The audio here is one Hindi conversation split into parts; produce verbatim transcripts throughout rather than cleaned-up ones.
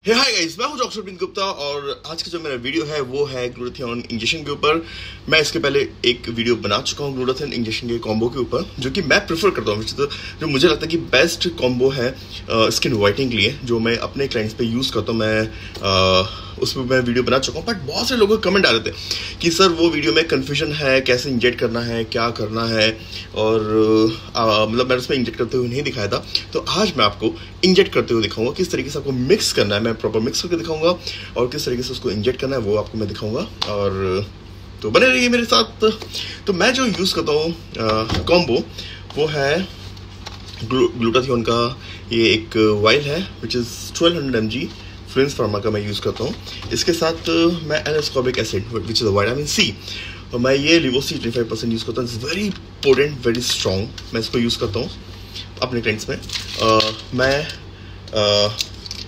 हे हाय गाइस, मैं हूं डॉक्टर बिन गुप्ता और आज का जो मेरा वीडियो है वो है ग्लूटाथियोन इंजेक्शन के ऊपर। मैं इसके पहले एक वीडियो बना चुका हूं ग्लूटाथियोन इंजेक्शन के कॉम्बो के ऊपर, जो कि मैं प्रेफर करता हूं, तो जो मुझे लगता है कि बेस्ट कॉम्बो है स्किन वाइटनिंग के लिए, जो मैं अपने क्लाइंट्स पे यूज़ करता हूं। मैं आ, उस पर मैं वीडियो बना चुका हूँ, बट बहुत से लोगों के कमेंट आ रहे थे कि सर वो वीडियो में कन्फ्यूजन है, कैसे इंजेक्ट करना है, क्या करना है, और मतलब मैंने उसमें इंजेक्ट करते हुए नहीं दिखाया था। तो आज मैं आपको इंजेक्ट करते हुए दिखाऊंगा, किस तरीके से आपको मिक्स करना है। मैं प्रॉपर मिक्स करके दिखाऊंगा और किस तरीके से उसको इंजेक्ट करना है वो आपको मैं दिखाऊंगा। और तो बने रहिए मेरे साथ। तो मैं जो यूज़ करता हूँ कॉम्बो वो है ग्लू, ग्लूटाथियोन का ये एक वाइल है which is twelve hundred M G French pharma का मैं यूज़ करता हूँ। इसके साथ मैं L ascorbic acid which is vitamin C, और मैं ये लिवोसी ट्वेंटी फाइव परसेंट यूज़ करता हूँ। It's very potent, very strong. मैं इसको यूज़ करता हूँ अपने क्लाइंट्स में। uh, मैं uh,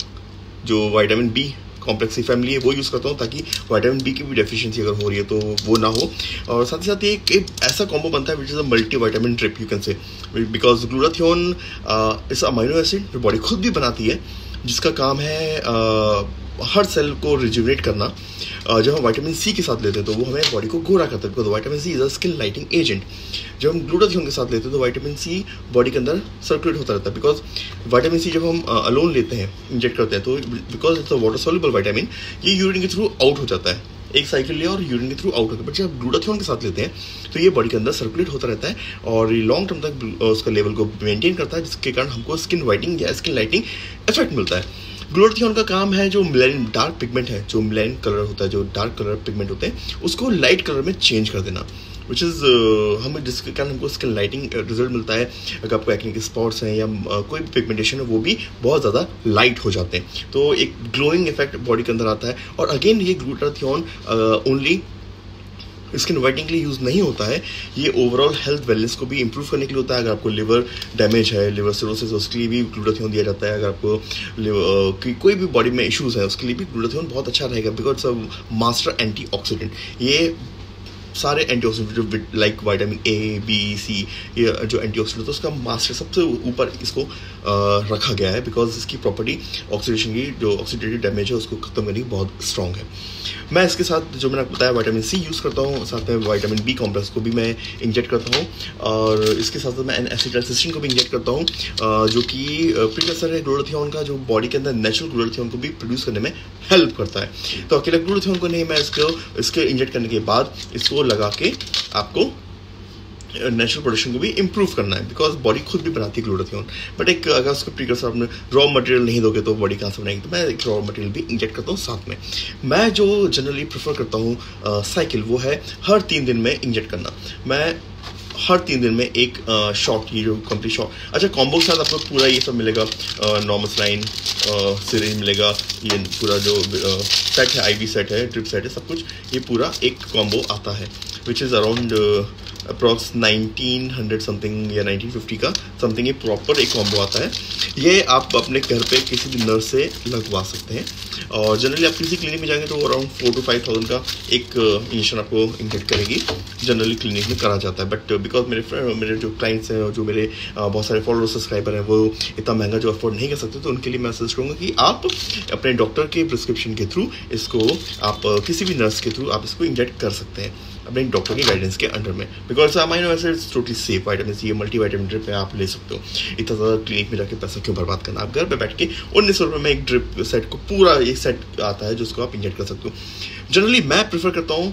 जो विटामिन बी कॉम्प्लेक्सी फैमिली है वो यूज़ करता हूँ, ताकि विटामिन बी की भी डेफिशिएंसी अगर हो रही है तो वो ना हो। और साथ ही साथ ये एक ऐसा कॉम्बो बनता है which is a multi vitamin drip you can say, because glutathione is amino acid जो बॉडी खुद भी बनाती है, जिसका काम है आ, हर सेल को रिजुविनेट करना। आ, जब हम विटामिन सी के साथ लेते हैं तो वो हमें बॉडी को गोरा करता है, because vitamin C is a skin lighting agent. जब हम ग्लूटाथियोन के साथ लेते हैं तो विटामिन सी बॉडी के अंदर सर्कुलेट होता रहता है, बिकॉज विटामिन सी जब हम अलोन लेते हैं, इंजेक्ट करते हैं, तो because it's a water soluble vitamin, ये यूरिन के थ्रू आउट हो जाता है। एक साइकिल लिया और यूरिन के थ्रू आउट होता है। बट जब ग्लूटाथियोन के साथ लेते हैं तो ये बॉडी के अंदर सर्कुलेट होता रहता है और ये लॉन्ग टर्म तक उसका लेवल को मेंटेन करता है, जिसके कारण हमको स्किन वाइटनिंग या स्किन लाइटिंग इफेक्ट मिलता है। ग्लूटाथियोन का काम है जो मेलानिन डार्क पिगमेंट है, जो मेलानिन कलर होता है, जो डार्क कलर पिगमेंट होते हैं, उसको लाइट कलर में चेंज कर देना, विच इज़ हमें जिसके कारण हमको स्किन लाइटिंग रिजल्ट मिलता है। अगर आपको एक्ने के स्पॉट्स हैं या uh, कोई भी पिगमेंटेशन है वो भी बहुत ज़्यादा लाइट हो जाते हैं, तो एक ग्लोइंग इफेक्ट बॉडी के अंदर आता है। और अगेन ये ग्लूटाथियोन ओनली स्किन वाइटनिंग के लिए यूज़ नहीं होता है, ये ओवरऑल हेल्थ वेलनेस को भी इंप्रूव करने के लिए होता है। अगर आपको लिवर डैमेज है, लिवर सिरोसिस, उसके लिए भी ग्लूटाथियोन दिया जाता है। अगर आपको लिवर कोई भी बॉडी में इश्यूज़ है उसके लिए भी ग्लूटाथियोन बहुत अच्छा रहेगा, बिकॉज मास्टर एंटीऑक्सीडेंट। ये सारे एंटीऑक्सीडेंट जो like vitamin A, B, C, ये जो एंटीऑक्सीडेंट है उसका मास्टर सबसे ऊपर इसको आ, रखा गया है, बिकॉज इसकी प्रॉपर्टी ऑक्सीडेशन की, जो ऑक्सीडेटिव डैमेज है उसको खत्म करने की बहुत स्ट्रॉन्ग है। मैं इसके साथ जो मैंने आपको बताया विटामिन सी यूज़ करता हूँ, साथ में विटामिन बी कॉम्प्लेक्स को भी मैं इंजेक्ट करता हूँ, और इसके साथ साथ मैं एन-एसिटाइलसिस्टीन को भी इंजेक्ट करता हूँ, जो कि प्रीकर्सर है ग्लूटाथियोन का, जो बॉडी के अंदर नेचुरल ग्लूटाथियोन को भी प्रोड्यूस करने में हेल्प करता है। तो अकेले ग्लूटाथियोन को नहीं, मैं इसको इसके इंजेक्ट करने के बाद इसको लगा के आपको नेचुरल प्रोडक्शन को भी इंप्रूव करना है, बिकॉज बॉडी खुद भी बनाती है ग्लूटाथियोन। बट एक अगर उसको प्रीकर्सर आपने रॉ मटेरियल नहीं दोगे तो बॉडी कहाँ से बनाएगी, तो मैं एक रॉ मटेरियल भी इंजेक्ट करता हूँ साथ में। मैं जो जनरली प्रेफर करता हूँ साइकिल, वो है हर तीन दिन में इंजेक्ट करना। मैं हर तीन दिन में एक शॉट, ये जो कंप्लीट शॉट, अच्छा कॉम्बो के साथ आपको पूरा ये सब मिलेगा, नॉर्मल स्लाइन सिरिंज मिलेगा, ये पूरा जो सेट है, आईवी सेट है, ड्रिप सेट है, सब कुछ ये पूरा एक कॉम्बो आता है, which is around approx nineteen hundred something या नाइनटीन फिफ्टी का समथिंग ये प्रॉपर एक कॉम्बो आता है। ये आप अपने घर पे किसी भी नर्स से लगवा सकते हैं, और जनरली आप किसी क्लिनिक में जाएंगे तो around four to five thousand का एक इंजेक्शन आपको इंजेक्ट करेगी, जनरली क्लिनिक में करा जाता है। बट बिकॉज मेरे फ्रेंड, मेरे जो क्लाइंट्स हैं और जो मेरे बहुत सारे फॉलोअर सब्सक्राइबर हैं, वो इतना महंगा जो अफोर्ड नहीं कर सकते, तो उनके लिए मैं सजेस्ट करूँगा कि आप अपने डॉक्टर के प्रिस्क्रिप्शन के थ्रू इसको, आप किसी भी नर्स के थ्रू आप इसको इंजेक्ट कर सकते हैं अपने डॉक्टर की गाइडेंस के अंडर में, because amino acid is totally safe. Vitamin C, multi vitamin drip है, आप ले सकते हो। इतना ज़्यादा क्लिनिक में जाके पैसा क्यों बर्बाद करना, आप घर पे बैठ के उन्नीस सौ रुपये में एक ड्रिप सेट को, पूरा एक सेट आता है जिसको आप इंजेक्ट कर सकते हो। जनरली मैं प्रेफर करता हूँ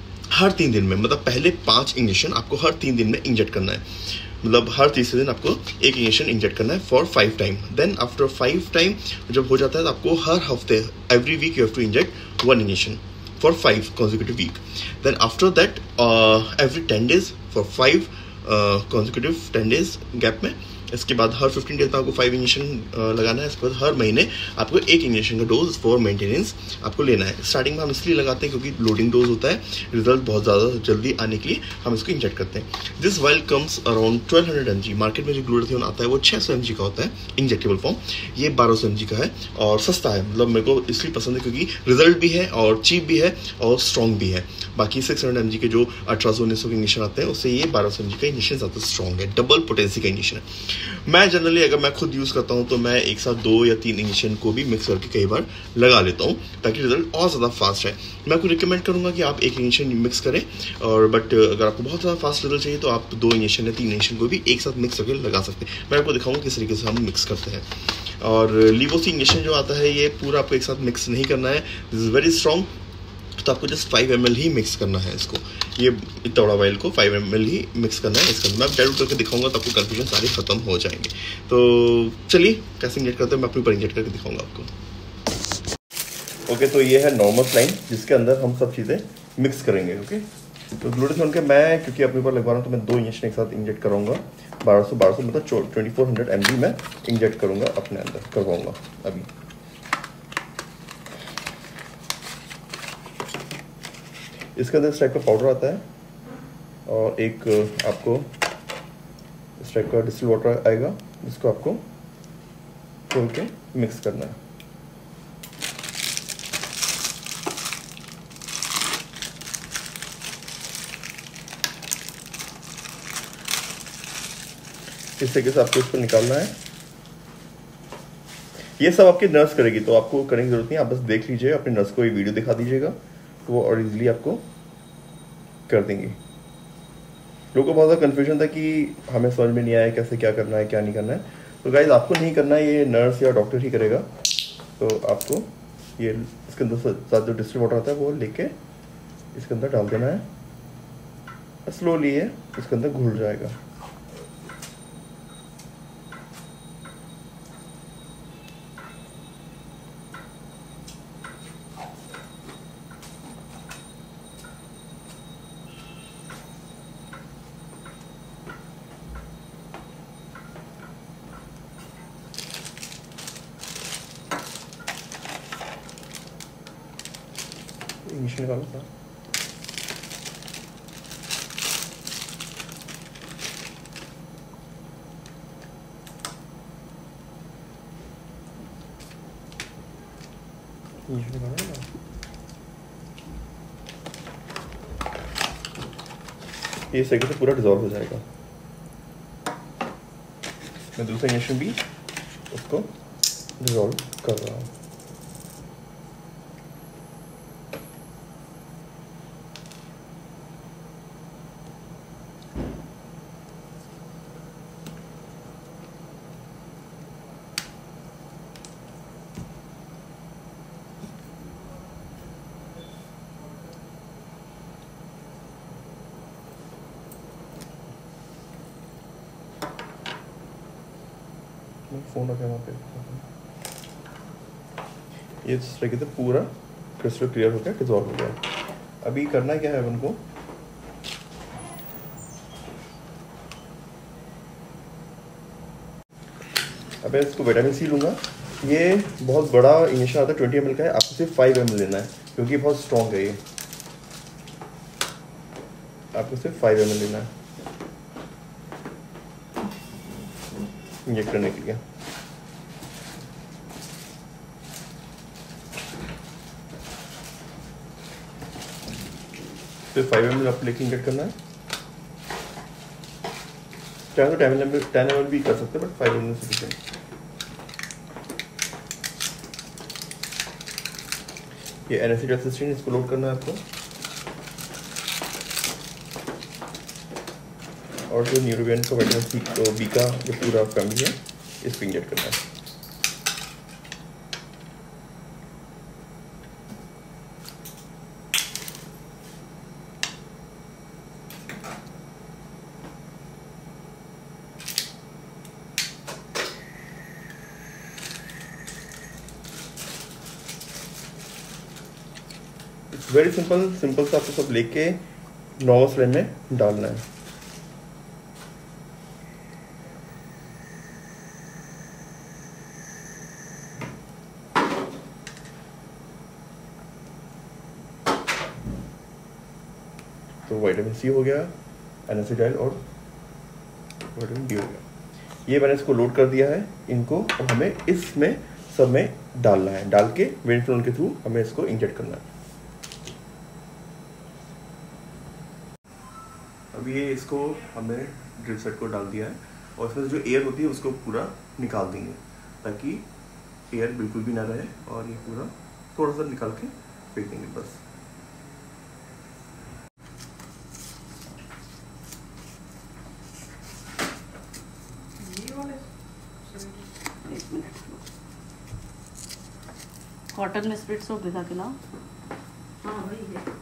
हर तीन दिन में, मतलब पहले पाँच इंजेक्शन आपको हर तीन दिन में इंजेक्ट करना है, मतलब हर तीसरे दिन आपको एक इंजेक्शन इंजेक्ट करना है for five time. Then after five time जब हो जाता है तो आपको हर हफ्ते, every week you have to inject one injection for five consecutive week. Then after that uh, every ten days for five uh, consecutive ten days gap में, इसके बाद हर फिफ्टीन डेज में आपको फाइव इंजेक्शन लगाना है। इसके बाद हर महीने आपको एक इंजेक्शन का डोज फॉर मेंटेनेंस आपको लेना है। स्टार्टिंग में हम इसलिए लगाते हैं क्योंकि लोडिंग डोज होता है, रिजल्ट बहुत ज़्यादा जल्दी आने के लिए हम इसको इंजेक्ट करते हैं। This vial comes around twelve hundred M G. Market में जो ग्लूटाथियोन आता है वो छः सौ एम जी का होता है इंजेक्टेबल फॉर्म, ये बारह सौ एम जी का है और सस्ता है। मतलब मेरे को इसलिए पसंद है क्योंकि रिजल्ट भी है और चीप भी है और स्ट्रॉन्ग भी है। बाकी सिक्स हंड्रेड एम जी के जो अठारह सौ उन्नीस सौ के इंजेक्शन आते हैं उससे ये बारह सौ एम जी का इंजेक्शन ज़्यादा स्ट्रॉन्ग है, डबल पोटेंसी का इंजेक्शन है। मैं जनरली अगर मैं खुद यूज़ करता हूँ तो मैं एक साथ दो या तीन इंजेक्शन को भी मिक्स करके कई बार लगा लेता हूँ ताकि रिजल्ट और ज़्यादा फास्ट है। मैं आपको रिकमेंड करूँगा कि आप एक इंजेक्शन मिक्स करें, और बट अगर आपको बहुत ज़्यादा फास्ट रिजल्ट चाहिए तो आप दो इंजेक्शन या तीन इंजेक्शन को भी एक साथ मिक्स करके लगा सकते हैं। मैं आपको दिखाऊंगा किस तरीके से हम मिक्स करते हैं। और लिवोसी इंजेक्शन जो आता है ये पूरा आपको एक साथ मिक्स नहीं करना है, दिस इज़ वेरी स्ट्रॉन्ग, तो आपको जस्ट फाइव एम एल ही मिक्स करना है इसको, ये इतना बड़ा वाइल को फाइव एम एल ही मिक्स करना है इसका। मैं डाइल्यूट करके दिखाऊंगा तो आपको कन्फ्यूजन सारे खत्म हो जाएंगे। तो चलिए कैसे इंजेक्ट करते हैं, मैं अपने ऊपर इंजेक्ट करके दिखाऊंगा आपको। ओके okay, तो ये है नॉर्मल स्लाइन जिसके अंदर हम सब चीज़ें मिक्स करेंगे। Okay okay? तो ग्लूटाथियोन के मैं क्योंकि अपने ऊपर लगवा रहा हूँ तो मैं दो इंजेक्शन एक साथ इंजेक्ट कराऊंगा, बारह सौ बारह सौ मतलब twenty four hundred M G मैं इंजेक्ट करूँगा अपने अंदर, करवाऊँगा अभी। इसके अंदर इस टाइप का पाउडर आता है और एक आपको इस टाइप का डिस्टिल वाटर आएगा जिसको आपको खोल के मिक्स करना है। इस तरीके से आपको इसको निकालना है। ये सब आपकी नर्स करेगी तो आपको करने की जरूरत नहीं, आप बस देख लीजिए, अपने नर्स को ये वीडियो दिखा दीजिएगा तो वो और इजीली आपको कर देंगे। लोगों को बहुत ज़्यादा कन्फ्यूजन था कि हमें समझ में नहीं आया कैसे क्या करना है क्या नहीं करना है। तो गाइज आपको नहीं करना है, ये नर्स या डॉक्टर ही करेगा। तो आपको ये इसके अंदर साथ जो डिस्टिल वाटर आता है वो लेके इसके अंदर डाल देना है, स्लोली ये इसके अंदर घुल जाएगा। इंजेक्शन निकालो था। इंजेक्शन निकालो ना। ये सही से पूरा डिजॉल्व हो जाएगा। मैं दूसरा इंजेक्शन भी उसको डिजॉल्व कर रहा हूँ। फोन रखा वहाँ पे, ये इस तरीके से पूरा क्रिस्टल क्लियर हो गया, डिजॉल्व हो गया। अभी करना क्या है उनको, अब मैं इसको विटामिन सी लूँगा। ये बहुत बड़ा इंजेक्शन आता है, ट्वेंटी एम एल का है, आपको सिर्फ फाइव एम एल लेना है क्योंकि बहुत स्ट्रॉन्ग है ये, आपको सिर्फ फाइव एम एल लेना है इंजेक्ट करने के लिए। फिर फाइव एम एल आप लेके इंजेक्ट करना है। चाहे तो ten M L ten M L भी कर सकते हैं but five M L sufficient. ये एनासिटाइसिन इसको लोड करना है आपको, और जो न्यूरोबियन का विटामिन सी तो बी का जो पूरा फैमिली है इसको इंजेक्ट करना है। वेरी सिंपल सिंपल सा आपको सब लेके नॉर्मल स्लाइन में डालना है। तो विटामिन सी हो गया, एनासिडाइल और विटामिन डी हो गया। ये मैंने इसको लोड कर दिया है इनको, और हमें इसमें सब में डालना है, डाल के वेन फ्लोन के थ्रू हमें इसको इंजेक्ट करना है। अब ये इसको हमने ड्रिप सेट को डाल दिया है और इसमें जो एयर होती है उसको पूरा निकाल देंगे ताकि एयर बिल्कुल भी ना रहे, और ये पूरा थोड़ा सा निकाल के फेंक देंगे बस। एक मिनट, कॉटन में स्प्रिट सोप दिखा के लाओ। हाँ वही है।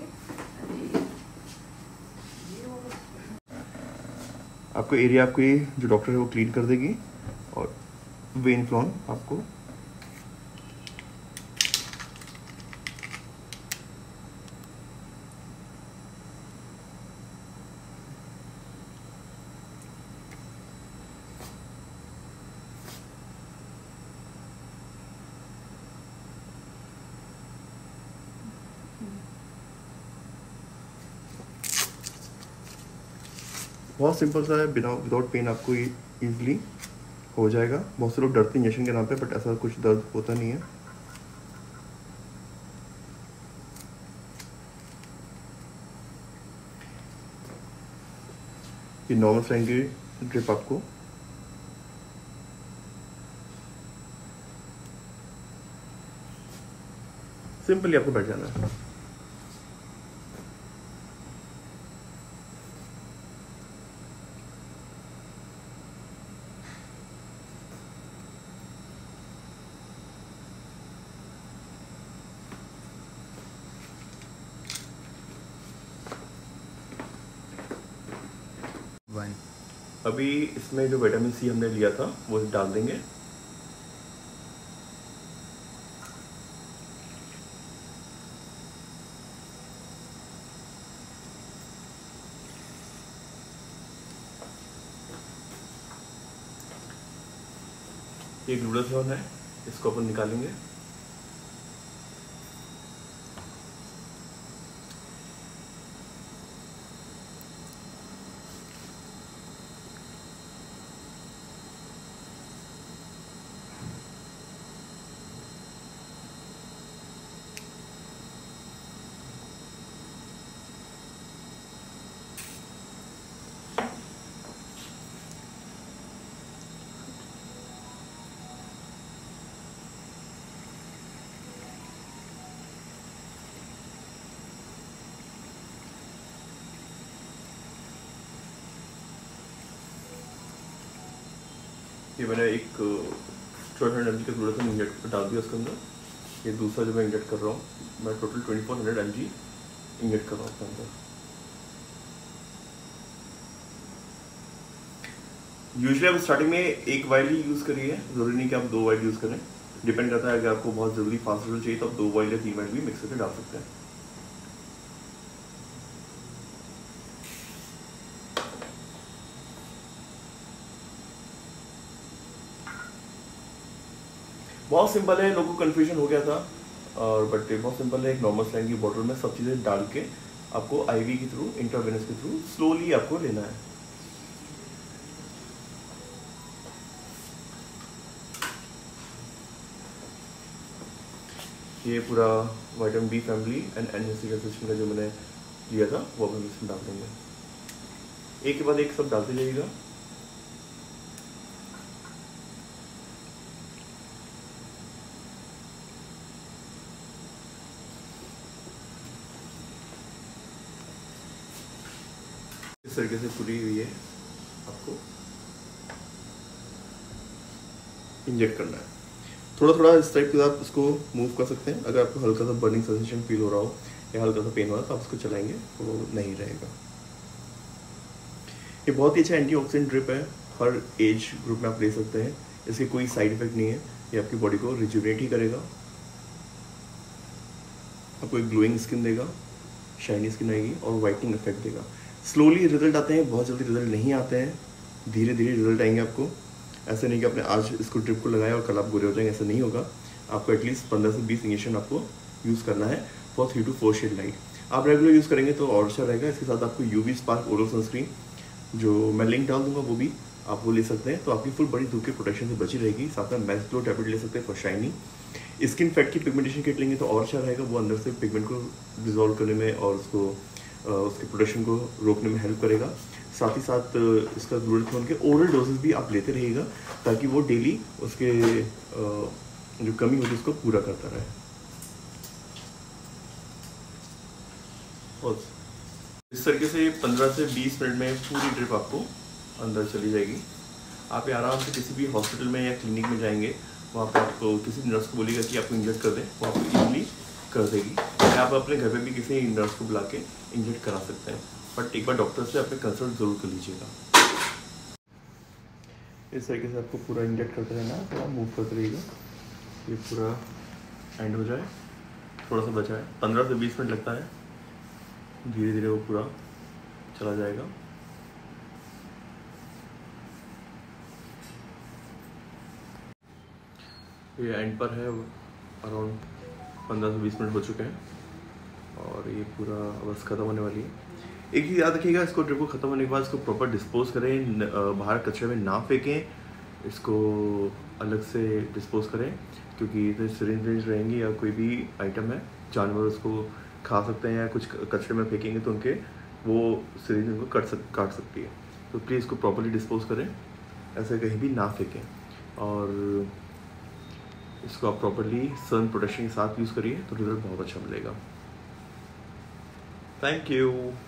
आपको एरिया आपको ये जो डॉक्टर है वो क्लीन कर देगी, और वेन फ्लॉन आपको बहुत सिंपल सा है, बिना विदाउट पेन आपको ये ईजिली हो जाएगा। बहुत से लोग डरते हैं इंजेक्शन के नाम पे, बट ऐसा कुछ दर्द होता नहीं है। ये नॉर्मल फ्रेंकी ड्रिप आपको सिंपली आपको बैठ जाना है। अभी इसमें जो विटामिन सी हमने लिया था वो डाल देंगे। ये ग्लूटाथियोन है, इसको अपन निकालेंगे। ये मैंने एक ट्वेल्व हंड्रेड एम जी का ग्लूटाथियोन इंजेक्ट डाल दिया उसके अंदर। ये दूसरा जो मैं इंजेक्ट कर रहा हूँ, मैं total twenty four hundred M G inject कर रहा हूँ उसके अंदर। यूजुअली आप स्टार्टिंग में एक वाइल ही यूज़ करिए, जरूरी नहीं कि आप दो वाइल यूज़ करें। डिपेंड करता है, अगर आपको बहुत जल्दी फास्ट रिजल्ट चाहिए तो आप दो वाइल या तीन वाइल भी मिक्स करके डाल सकते हैं। बहुत सिंपल है, लोगों को कंफ्यूजन हो गया था, और बट बहुत सिंपल है। एक नॉर्मल स्लाइन की बॉटल में सब चीज़ें डाल के आपको आईवी के थ्रू, इंट्रावेनस के थ्रू स्लोली आपको लेना है। ये पूरा vitamin B family and NSC का जो मैंने लिया था वो हम इसमें डाल देंगे। एक के बाद एक सब डालते जाइएगा। इस तरीके से पूरी हुई है, आपको इंजेक्ट करना है। थोड़ा थोड़ा इस टाइप के आप इसको मूव कर सकते हैं। अगर आपको हल्का सा बर्निंग सेंसेशन फील हो रहा हो या हल्का सा पेन हो रहा है तो आप इसको चलाएंगे तो वो नहीं रहेगा। ये बहुत ही अच्छा एंटीऑक्सीडेंट ड्रिप है, हर एज ग्रुप में आप ले सकते हैं। इसके कोई साइड इफेक्ट नहीं है। ये आपकी बॉडी को रिजुवेट ही करेगा, आपको एक ग्लोइंग स्किन देगा, शाइनी स्किन आएगी और वाइटनिंग इफेक्ट देगा। स्लोली रिजल्ट आते हैं, बहुत जल्दी रिजल्ट नहीं आते हैं, धीरे धीरे रिजल्ट आएंगे आपको। ऐसे नहीं कि आपने आज इसको ड्रिप को लगाया और कल आप गोरे हो जाएंगे, ऐसा नहीं होगा। आपको एटलीस्ट पंद्रह से बीस इंजेक्शन आपको यूज़ करना है for three to four shade light. आप रेगुलर यूज़ करेंगे तो और अच्छा रहेगा। इसके साथ आपको यूवी स्पार्क ओरल सनस्क्रीन, जो मैं लिंक डाल दूंगा, वो भी आप वो ले सकते हैं। तो आपकी फुल बड़ी धूप के प्रोटेक्शन से बची रहेगी। साथ में मैक्स ग्लो टैबलेट ले सकते हैं फॉर शाइनी। स्किन फैट की पिगमेंटेशन किट लेंगे तो और अच्छा रहेगा, वो अंदर से पिगमेंट को डिजोल्व करने में और उसको उसके प्रोडक्शन को रोकने में हेल्प करेगा। साथ ही साथ इसका ग्लूटाथियोन के ओरल डोजेस भी आप लेते रहिएगा ताकि वो डेली उसके जो कमी होती है उसको पूरा करता रहे। और इस तरीके से पंद्रह से बीस मिनट में पूरी ड्रिप आपको अंदर चली जाएगी। आप आराम से किसी भी हॉस्पिटल में या क्लिनिक में जाएंगे, वहाँ पे आपको किसी नर्स को बोलिएगा कि आपको इंजेक्ट कर दें, वो आपको इजीली कर देगी। या आप अपने घर पे भी किसी नर्स को बुला के इंजेक्ट करा सकते हैं, बट एक बार डॉक्टर से अपने कंसल्ट ज़रूर कर लीजिएगा। इस तरीके से आपको पूरा इंजेक्ट करते रहना, थोड़ा मूव करते रहिएगा, ये पूरा एंड हो जाए। थोड़ा सा बचा है, पंद्रह से बीस मिनट लगता है, धीरे धीरे वो पूरा चला जाएगा। ये एंड पर है, अराउंड पंद्रह से बीस मिनट हो चुके हैं और ये पूरा बस ख़त्म होने वाली है। एक चीज़ याद रखिएगा, इसको ड्रिप को ख़त्म होने के बाद इसको प्रॉपर डिस्पोज करें, बाहर कचरे में ना फेंकें, इसको अलग से डिस्पोज करें, क्योंकि इधर सिरिंज रहेंगी या कोई भी आइटम है, जानवर उसको खा सकते हैं या कुछ कचरे में फेंकेंगे तो उनके वो सिरिंज उनको कट सक काट सकती है। तो प्लीज़ इसको प्रॉपर्ली डिस्पोज करें, ऐसे कहीं भी ना फेंकें। और इसको आप प्रॉपर्ली सन प्रोटेक्शन के साथ यूज़ करिए तो रिजल्ट बहुत अच्छा मिलेगा। Thank you.